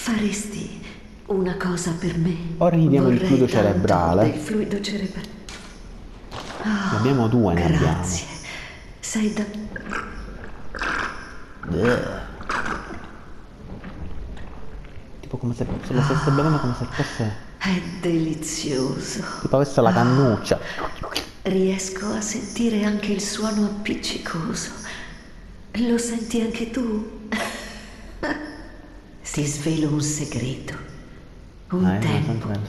faresti una cosa per me? Ora gli diamo il Vorrei fluido tanto cerebrale. del fluido cerebrale. Ne abbiamo due, ne abbiamo. Grazie. Sei da... Tipo come se lo stesse bevendo, come se fosse... È delizioso. Tipo avesse la cannuccia. Riesco a sentire anche il suono appiccicoso. Lo senti anche tu? Ti svelo un segreto. Un Io tempo. sento nel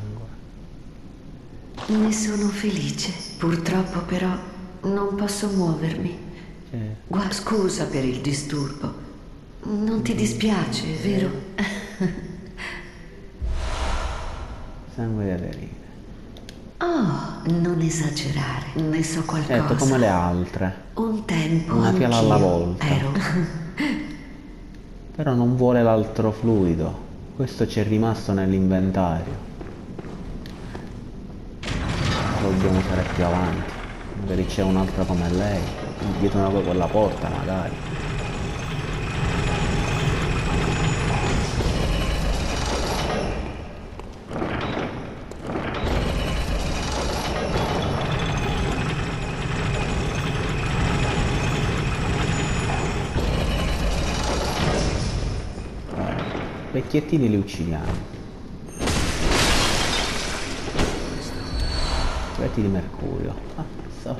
sangue. Ne sono felice. Purtroppo però non posso muovermi. Scusa per il disturbo. Non ti dispiace, vero? Sangue di aderire. Oh, non esagerare. Ne so qualcosa. Certo, come le altre. Un tempo Una fiala alla anch'io volta. ero. Però non vuole l'altro fluido. Questo ci è rimasto nell'inventario. Lo dobbiamo usare più avanti. Magari c'è un'altra come lei. Dietro quella porta magari. Vecchiettini li uccidiamo. Reti di mercurio. Ah, so.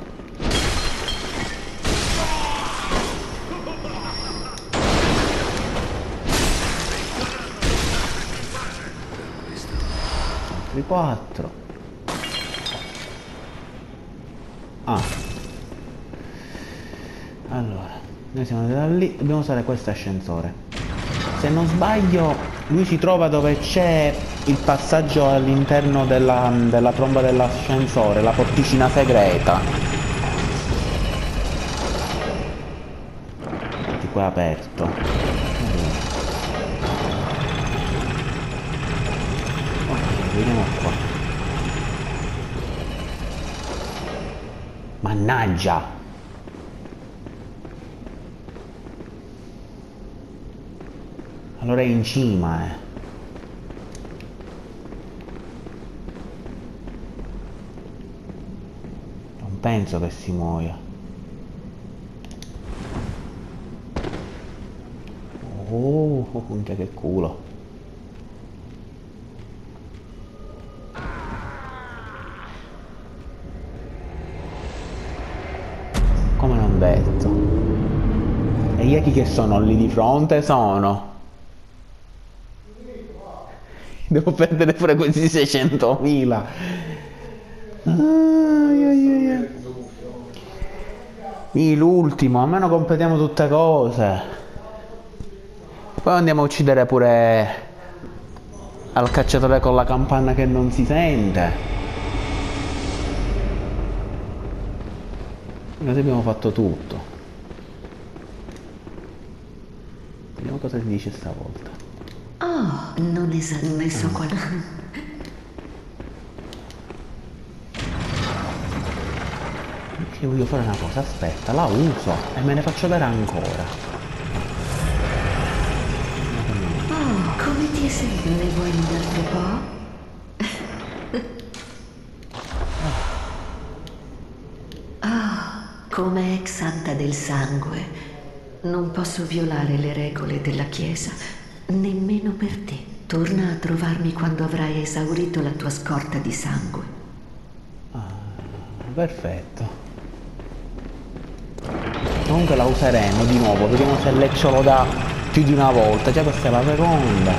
Altri 4. Ah. Allora, noi siamo andati da lì, dobbiamo usare questo ascensore. Se non sbaglio, lui ci trova dove c'è il passaggio all'interno della tromba dell'ascensore, la porticina segreta. Infatti qua è aperto. Ok, vediamo qua. Mannaggia! Allora è in cima, Non penso che si muoia. Oh, minchia che culo. Come non detto. E gli echi che sono lì di fronte sono... Devo perdere pure questi 600.000. L'ultimo, almeno completiamo tutte cose. Poi andiamo a uccidere pure al cacciatore con la campana che non si sente. Noi abbiamo fatto tutto. Vediamo cosa si dice stavolta. Oh, non ne so qualcosa. Io voglio fare una cosa, aspetta, la uso e me ne faccio dare ancora. Oh, come ti senti? Ne vuoi un altro po'? Come ex santa del sangue, non posso violare le regole della Chiesa, nemmeno per te. Torna a trovarmi quando avrai esaurito la tua scorta di sangue. Perfetto. Comunque la useremo di nuovo, vediamo se lei ce lo dà più di una volta. Già questa è la seconda.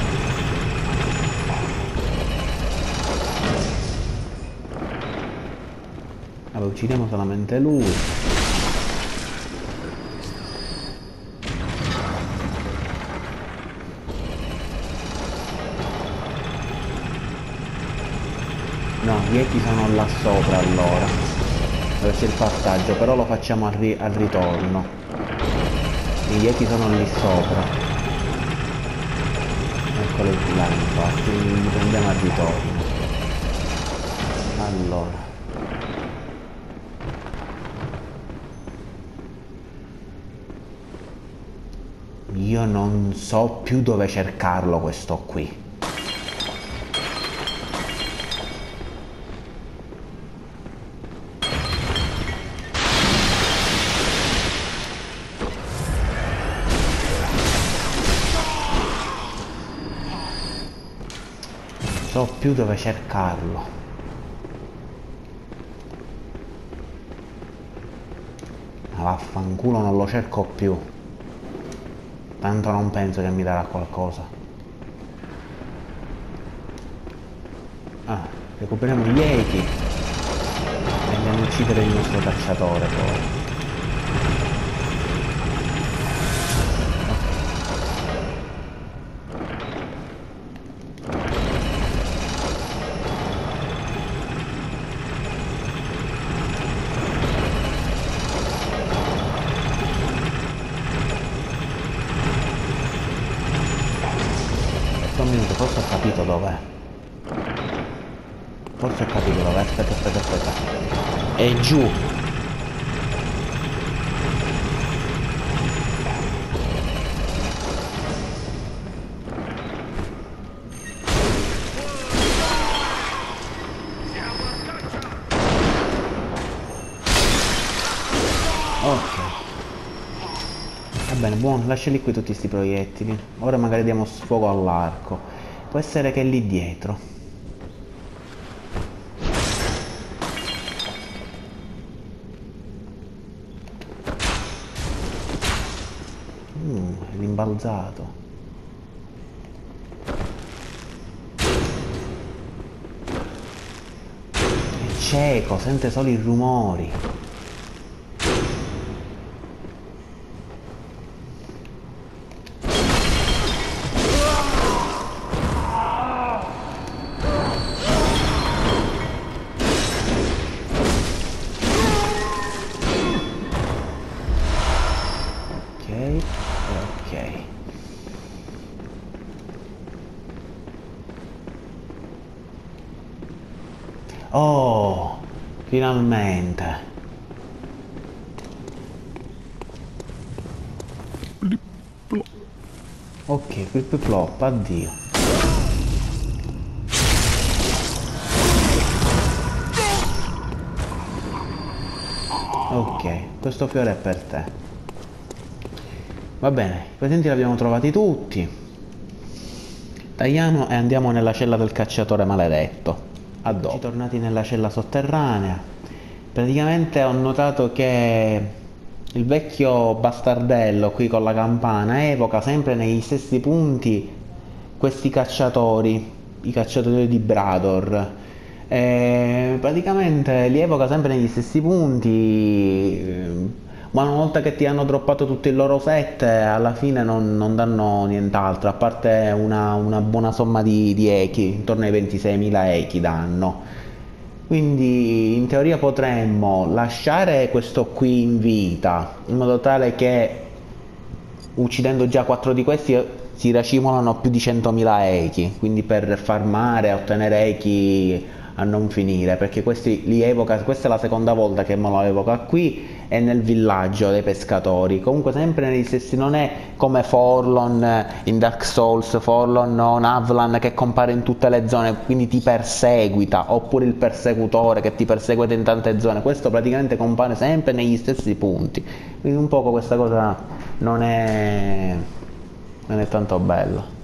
Vabbè, uccidiamo solamente lui. No, gli echi sono là sopra allora, dove c'è il passaggio, però lo facciamo al ritorno. Gli echi sono lì sopra. Eccolo là, infatti, li prendiamo al ritorno. Allora. Io non so più dove cercarlo questo qui. Non so più dove cercarlo. Ma vaffanculo, non lo cerco più. Tanto non penso che mi darà qualcosa. Ah, recuperiamo gli echi e andiamo a uccidere il nostro cacciatore poi. Un minuto, forse ho capito dov'è. Forse ho capito dov'è. Aspetta. È giù. Ok. Va bene, buono, lasciali qui tutti sti proiettili. Ora magari diamo sfogo all'arco. Può essere che è lì dietro. È rimbalzato. È cieco, sente solo i rumori. Ok. Oh, finalmente. Ok, flip flop, addio. Ok, questo fiore è per te. Va bene, i presenti li abbiamo trovati tutti. Tagliamo e andiamo nella cella del cacciatore maledetto. A dopo. Tornati nella cella sotterranea. Praticamente ho notato che il vecchio bastardello qui con la campana evoca sempre negli stessi punti questi cacciatori, i cacciatori di Brador. Praticamente li evoca sempre negli stessi punti, ma una volta che ti hanno droppato tutto il loro set, alla fine non danno nient'altro, a parte una buona somma di echi, intorno ai 26.000 echi danno. Quindi in teoria potremmo lasciare questo qui in vita, in modo tale che uccidendo già 4 di questi si racimolano più di 100.000 echi, quindi per farmare e ottenere echi a non finire, perché questi li evoca, questa è la seconda volta che me lo evoca qui e nel villaggio dei pescatori, comunque sempre negli stessi, non è come Forlorn in Dark Souls, Forlorn o Navlan che compare in tutte le zone, quindi ti perseguita, oppure il persecutore che ti persegue in tante zone, questo praticamente compare sempre negli stessi punti, quindi un poco questa cosa non è tanto bella.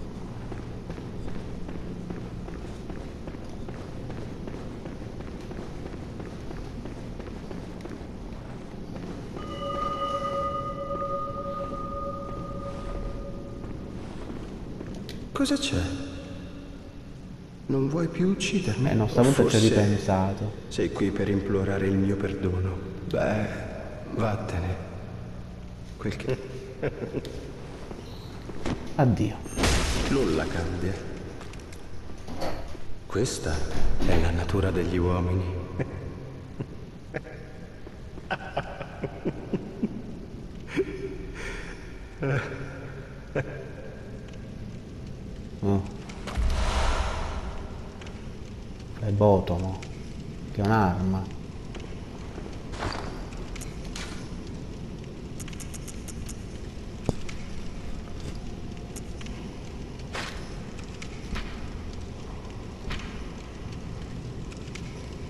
Cosa c'è? Non vuoi più uccidermi? No, O stavolta ci ho forse ripensato. sei qui per implorare il mio perdono? Beh, vattene. Quel che... Addio. Nulla cambia. Questa è la natura degli uomini. Oh. È botomo, che è un'arma.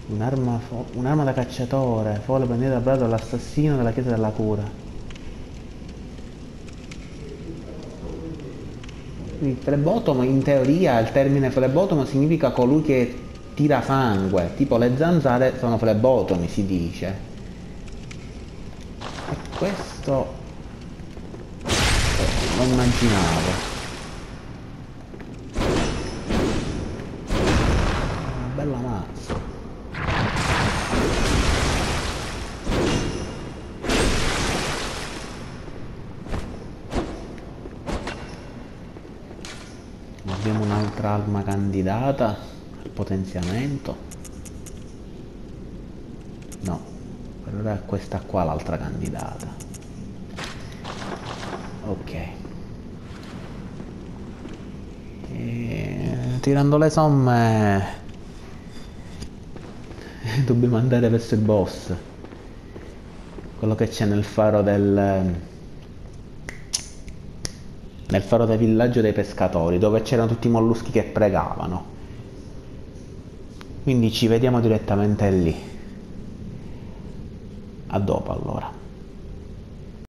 Un'arma da cacciatore, folle bandita da brado all'assassino della chiesa della cura. Il flebotomo, in teoria, il termine flebotomo significa colui che tira sangue, tipo le zanzare sono flebotomi, si dice. E questo lo immaginavo. Una bella mazza. Abbiamo un'altra arma candidata al potenziamento. No, per ora è questa qua l'altra candidata. Ok. E, tirando le somme dobbiamo andare verso il boss, quello che c'è nel faro del villaggio dei pescatori, dove c'erano tutti i molluschi che pregavano. Quindi ci vediamo direttamente lì. A dopo allora.